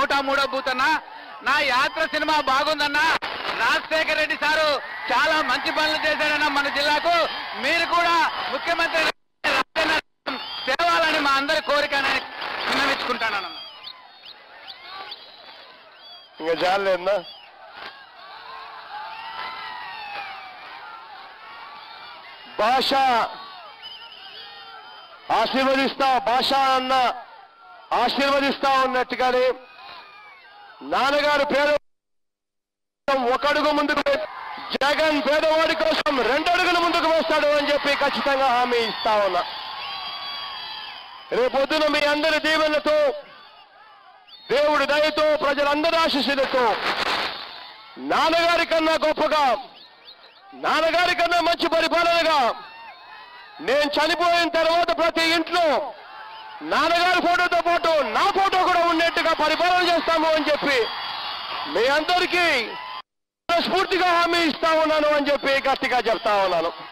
103వ booth అన్నా. నా Yatra cinema బాగుందన్నా. రాజశేఖర రెడ్డి సారు చాలా మంచి పనులు చేశాడన్నా మన జిల్లాకు. మీరు కూడా ముఖ్యమంత్రి తేవాలని మా అందరి కోరిక విన్నవించుకుంటానన్నా. ఇంకా చాలేదన్నా. భాష భాష అన్న ఆశీర్వదిస్తా ఉన్నట్టుగానే నాన్నగారు పేరు ఒకడుగు ముందుకు, జగన్ పేదవాడి కోసం 2 అడుగులు ముందుకు వేస్తాడు అని చెప్పి ఖచ్చితంగా హామీ ఇస్తా ఉన్నా. రేపొద్దున మీ అందరి దీవెనలతో, దేవుడి దయతో, ప్రజలందరి ఆశీస్సులతో నాన్నగారి కన్నా గొప్పగా, నాన్నగారి కన్నా మంచి పరిపాలనగా నేను చనిపోయిన తర్వాత ప్రతి ఇంట్లో నాన్నగారి ఫోటోతో పాటు నా ఫోటో కూడా ఉండేట్టుగా పరిపాలన చేస్తాము అని చెప్పి మీ అందరికీ స్ఫూర్తిగా హామీ ఇస్తా ఉన్నాను అని చెప్పి గట్టిగా చెప్తా ఉన్నాను.